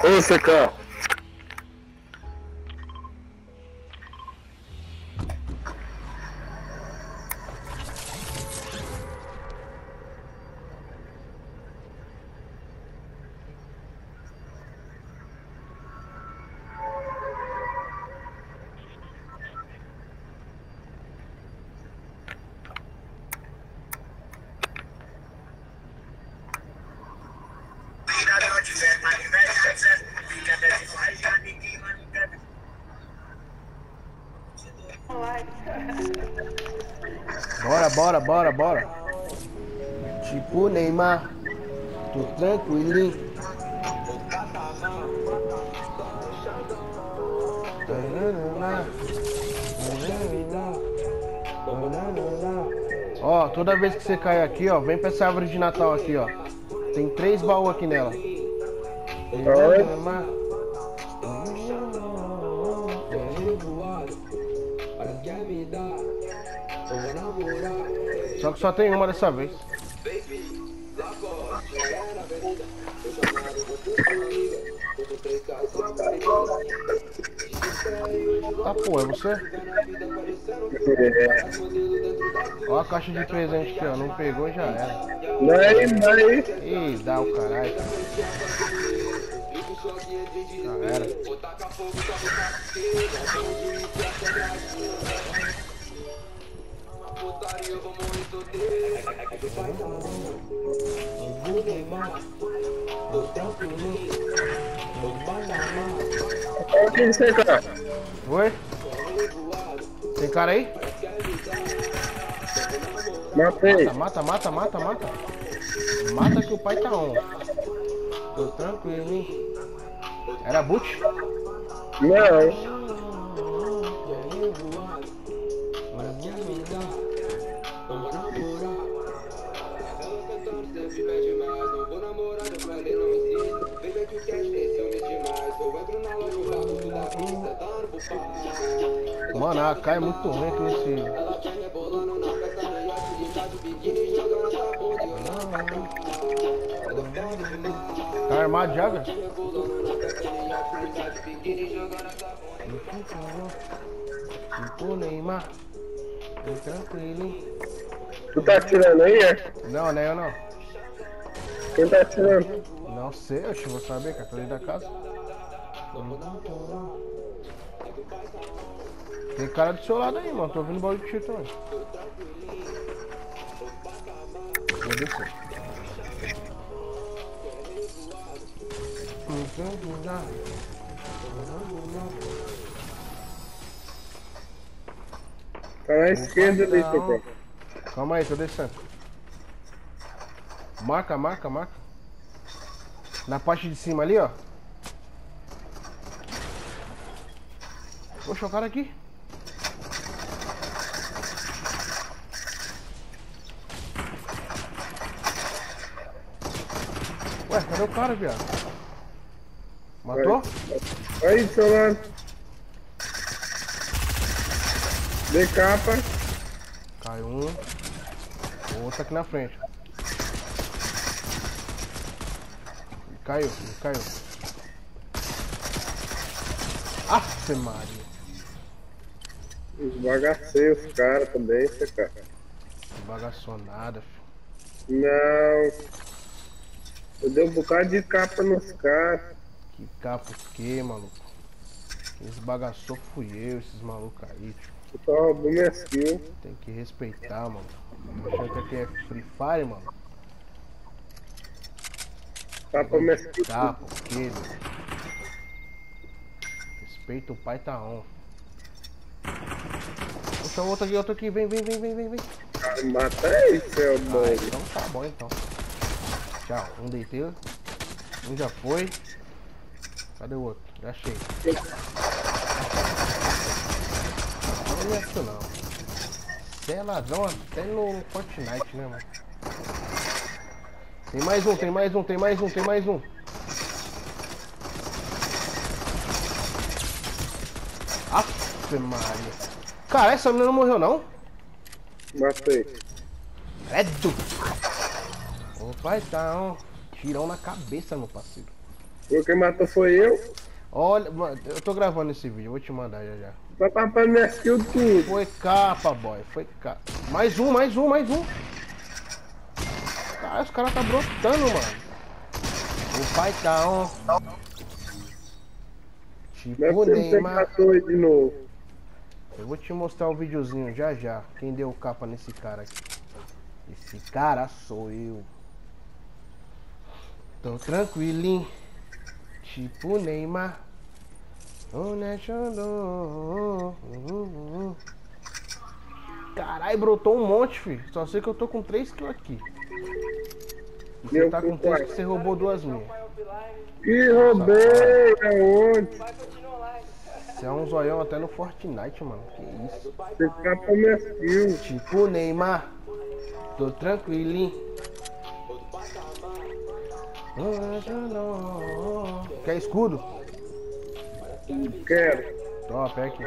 Ô, CK. Bora. Tipo Neymar, tô tranquilinho. Ó, toda vez que você cair aqui, ó, vem pra essa árvore de Natal aqui, ó. Tem 3 baús aqui nela. Só que só tem uma dessa vez. Ah, pô, é você? Ó a caixa de presente aqui, ó. Não pegou, já era. Daí. Ih, dá o caralho. Já era. Onde você, cara? Oi? Tem cara aí? Matei. Mata. Mata que o pai tá on. Tô tranquilo, hein? Era boot? Não. Mano, a AK é muito ruim aqui nesse. Tá armado já, velho? Tipo Neymar, tô tranquilo, hein? Tu tá atirando aí, é? Não, né? Eu não. Quem tá atirando? Não sei, eu vou saber, cara. Tô dentro da casa. Tem cara do seu lado aí, mano. Tô ouvindo barulho de tiro também. Vou descer. Tá na esquerda ali, CK. Calma aí, tô descendo. Marca. Na parte de cima ali, ó. Poxa, o cara aqui. Ué, cadê o cara, viado? Matou? Aí, do seu lado. De capa. Caiu um. Outro aqui na frente. Caiu. Aff, Maria. Esbagacei os caras também, CK. Não bagaçou nada, filho. Não. Eu dei um bocado de capa nos caras. Que capa o quê, maluco? Quem esbagaçou fui eu, esses malucos aí, tio. Eu só roubou minhas kills. Tem que respeitar, mano. Achando que aqui é Free Fire, mano. Capa minhas kills. Capa o quê, mano? Respeita o pai tá on. Puxa, outro aqui, vem. Mata aí, seu bom. Então tá bom, então. Tchau, um deitei. Um já foi. Cadê o outro? Já achei. Não é isso não. Você é ladrão até no Fortnite, né, mano? Tem mais um. Aff, Maria. Cara, essa menina não morreu, não? Matei. Credo! Ô, pai, tá um tirão na cabeça, meu parceiro. Quem matou foi eu. Olha, mano, eu tô gravando esse vídeo, eu vou te mandar já já. Vai papar minha skill tudo. Foi capa, boy, foi capa. Mais um, mais um, mais um. Cara, os caras tá brotando, mano. O pai tá on. Não é Tipo porque você Neymar. matou aí de novo. Eu vou te mostrar o videozinho já já. Quem deu capa nesse cara aqui. Esse cara sou eu. Tô tranquilinho. Tipo Neymar. Caralho, brotou um monte, filho. Só sei que eu tô com 3 kills aqui. E você Meu tá com cu 3 quase. que você roubou 2 minhas. Ih, Safado. roubei. Aonde? Você é um zoião até no Fortnite, mano. Que isso. Você capou minha skill. Tipo Neymar. Tô tranquilinho. Quer escudo? Quero. Toma, pega aqui.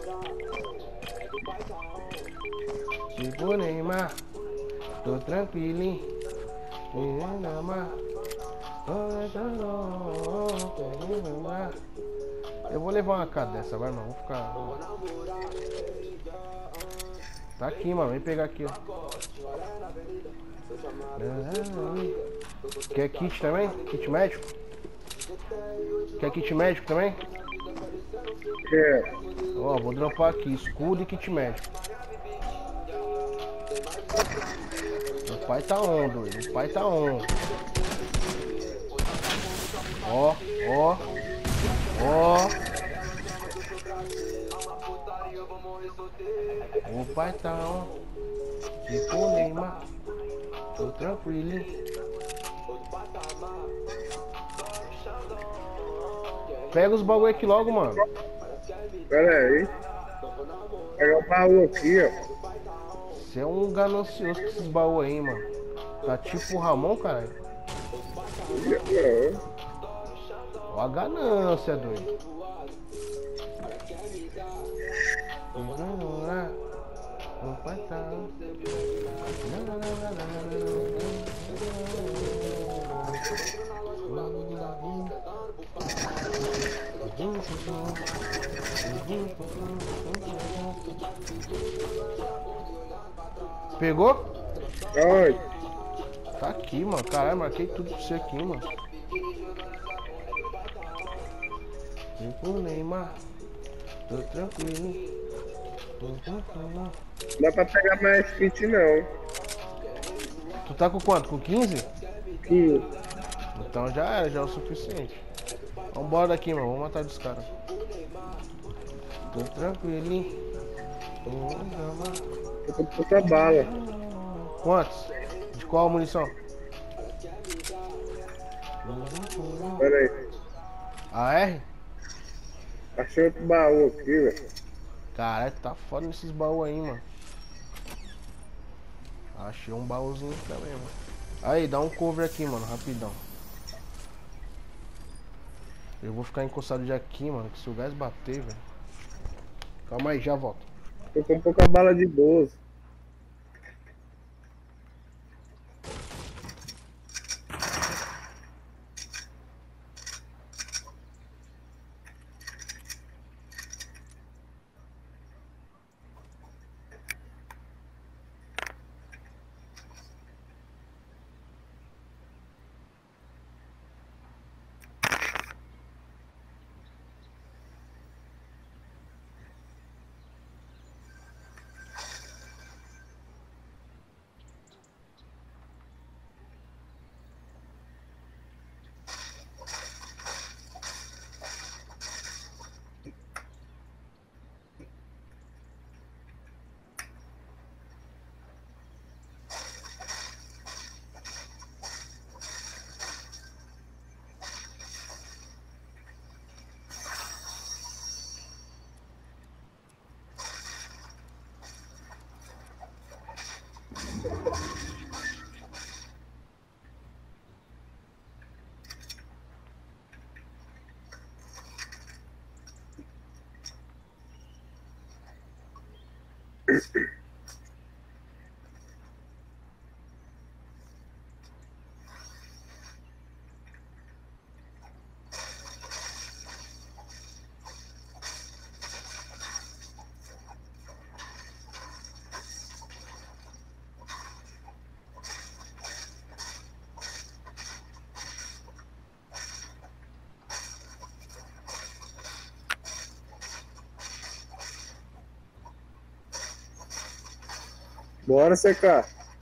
Tipo Neymar. Tô tranquilinho. Eu vou levar uma cara dessa, vai, mano. Vou ficar. Tá aqui, mano. Vem pegar aqui, ó. Quer kit também? Kit médico? Quer kit médico também? Quero. Ó, vou dropar aqui. Escudo e kit médico. O pai tá on, doido. O pai tá on. Ó, ó, ó. O pai tá on. Tipo Neymar. Tô tranquilo. Pega os bagulho aqui logo, mano. Pera aí. Pegar o baú aqui, ó. Você é um ganancioso com esses baús aí, mano. Tá tipo o Ramon, caralho. Não. Ó a ganância, doido. O pai tá on. Pegou? Onde? Tá aqui, mano. Caralho, marquei tudo pra você aqui, mano. Tipo Neymar. Tô tranquilo. Não dá pra pegar mais kit, não. Tu tá com quanto? Com 15? 15. Então já era, já é o suficiente. Vambora daqui, mano. Vamos matar dos caras. Tô tranquilinho. Eu tô com pouca bala. Quantos? De qual munição? Pera aí. AR? Achei outro baú aqui, velho. Caralho, tá foda nesses baús aí, mano. Achei um baúzinho também, mano. Aí, dá um cover aqui, mano, rapidão. Eu vou ficar encostado de aqui, mano, que se o gás bater, velho. Calma aí, já volto. Tô com pouca bala de 12. Bora, CK.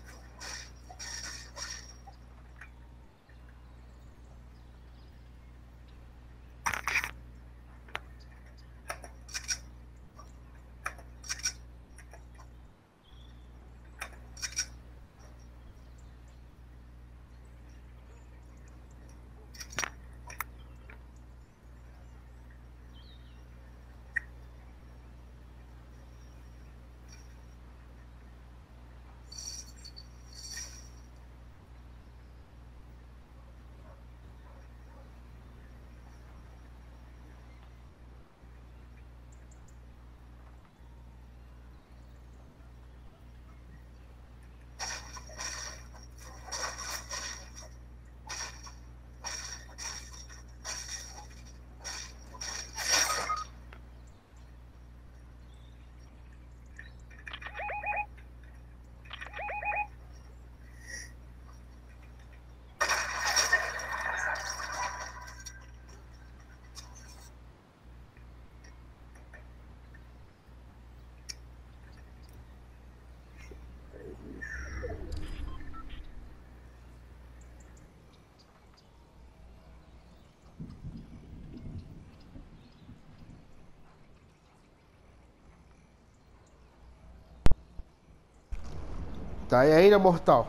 Tá aí ainda, mortal?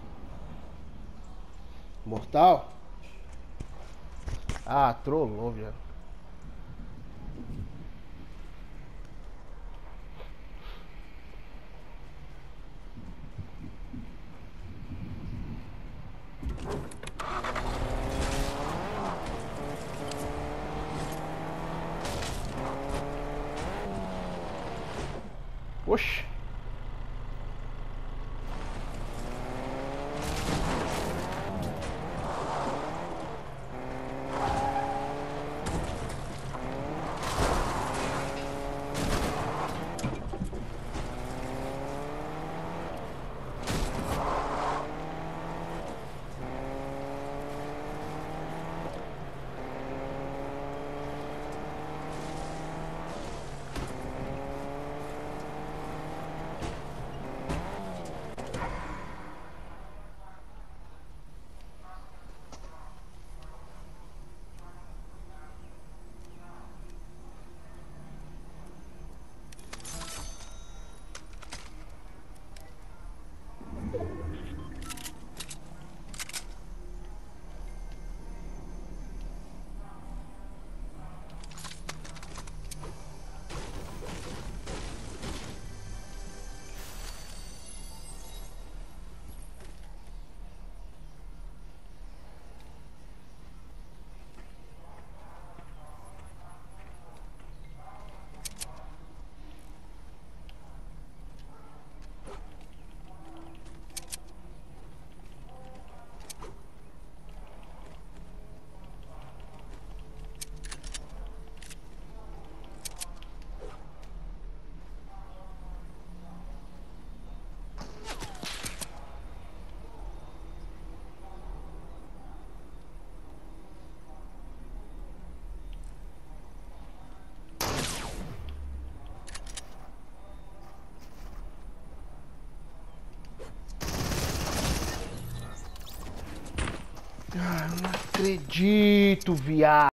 Mortal? Ah, trollou, viado. Oxi. Ah, eu não acredito, viado.